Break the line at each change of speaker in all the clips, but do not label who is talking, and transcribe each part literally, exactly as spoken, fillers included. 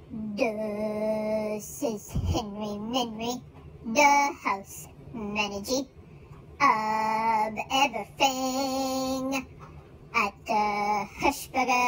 This is Henry Minry, the house manager of everything at the Hushburger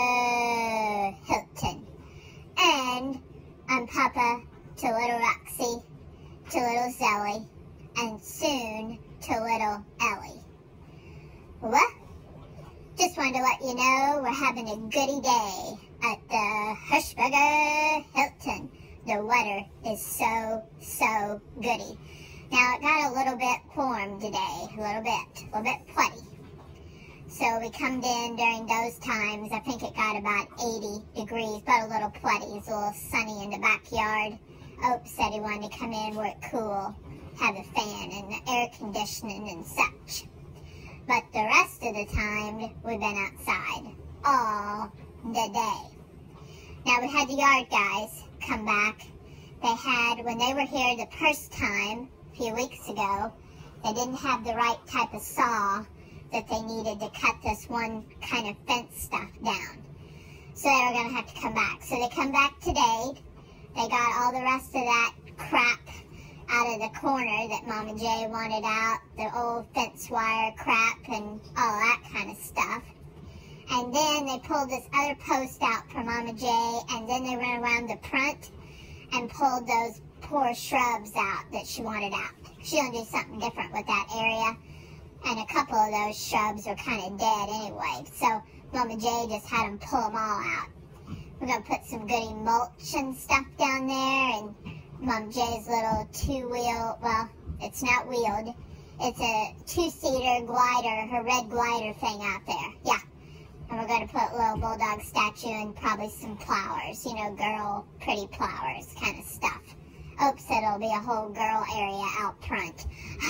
Hilton. And I'm Papa to little Roxy, to little Zelly, and soon to little Ellie. Well, just wanted to let you know we're having a goody day at the Hushburger Hilton. The weather is so, so goody. Now, it got a little bit warm today, a little bit, a little bit putty. So we come in during those times. I think it got about eighty degrees, but a little putty. It's a little sunny in the backyard. Ope said he wanted to come in where it's cool, have a fan and the air conditioning and such. But the rest of the time, we've been outside all the day. Now, we had the yard guys come back. They had, when they were here the first time, a few weeks ago, they didn't have the right type of saw that they needed to cut this one kind of fence stuff down. So they were going to have to come back. So they come back today. They got all the rest of that crap out of the corner that Mama J wanted out, the old fence wire crap and all that kind of stuff. And then they pulled this other post out for Mama J, and then they ran around the front and pulled those poor shrubs out that she wanted out. She's going to do something different with that area. And a couple of those shrubs are kind of dead anyway. So Mama J just had them pull them all out. We're going to put some goody mulch and stuff down there, and Mom J's little two-wheel, well, it's not wheeled. It's a two-seater glider, her red glider thing out there. Yeah. And we're going to put a little bulldog statue and probably some flowers, you know, girl, pretty flowers kind of stuff. Ope said it'll be a whole girl area out front.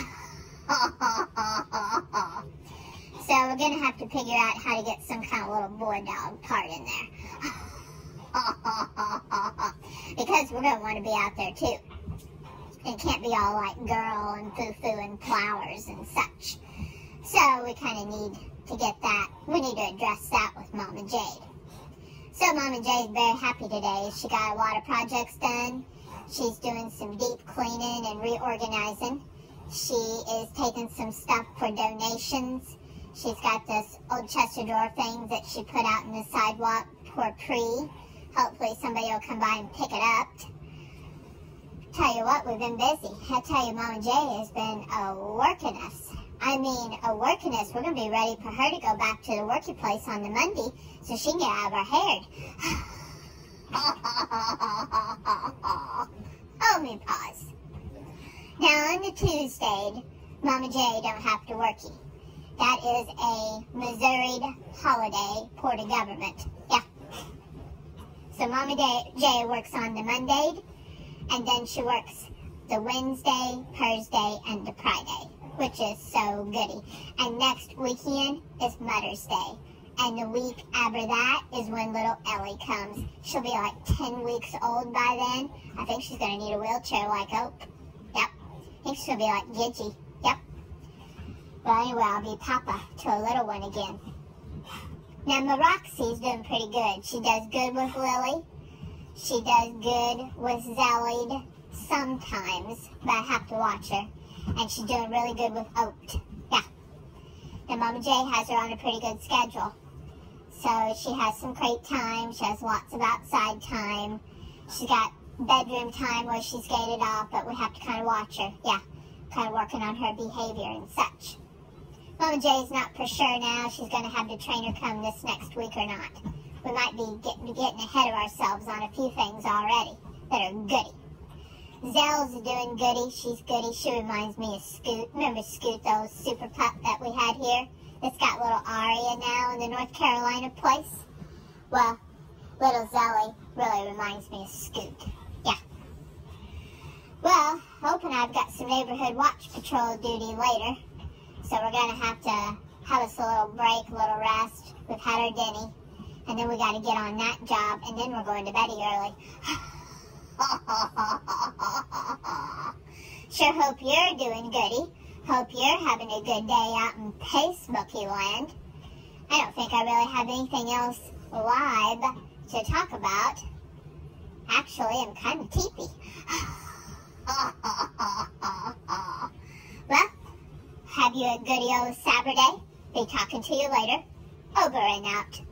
So we're going to have to figure out how to get some kind of little boy dog part in there. Because we're going to want to be out there too. It can't be all like girl and foo-foo and flowers and such. So we kind of need to get that. We need to address that with Mama Jade. So Mama Jade's very happy today. She got a lot of projects done. She's doing some deep cleaning and reorganizing. She is taking some stuff for donations. She's got this old chest of drawer thing that she put out in the sidewalk for free. Hopefully somebody will come by and pick it up. Tell you what, we've been busy. I tell you, Mama J has been a working us. I mean, a working us. We're going to be ready for her to go back to the working place on the Monday so she can get out of her hair. Oh, me pause. Now, on the Tuesday, Mama J don't have to worky. That is a Missouri holiday for the government. Yeah. So Mama J works on the Monday, and then she works the Wednesday, Thursday, and the Friday, which is so goody. And next weekend is Mother's Day. And the week after that is when little Ellie comes. She'll be like ten weeks old by then. I think she's going to need a wheelchair like Ope. Yep. I think she'll be like Gidgy. Yep. Well, anyway, I'll be Papa to a little one again. Now, my Roxy's doing pretty good. She does good with Lily. She does good with Zelly sometimes, but I have to watch her. And she's doing really good with Oat. Yeah. And Mama J has her on a pretty good schedule. So she has some crate time. She has lots of outside time. She's got bedroom time where she's gated off, but we have to kind of watch her. Yeah. Kind of working on her behavior and such. Mama J's not for sure now. She's going to have the trainer come this next week or not. We might be getting, getting ahead of ourselves on a few things already that are goody. Zell's doing goody. She's goody. She reminds me of Scoot. Remember Scoot, the old super pup that we had here? It's got little Aria now in the North Carolina place. Well, little Zelly really reminds me of Scoot. Yeah. Well, Hope and I've got some neighborhood watch patrol duty later. So we're going to have to have us a little break, a little rest. We've had our dinner. And then we got to get on that job. And then we're going to bed early. Sure hope you're doing goody. Hope you're having a good day out in Facebooky land. I don't think I really have anything else live to talk about. actually am kind of teepy. Well, have you a goody old Saturday. Be talking to you later. Over and out.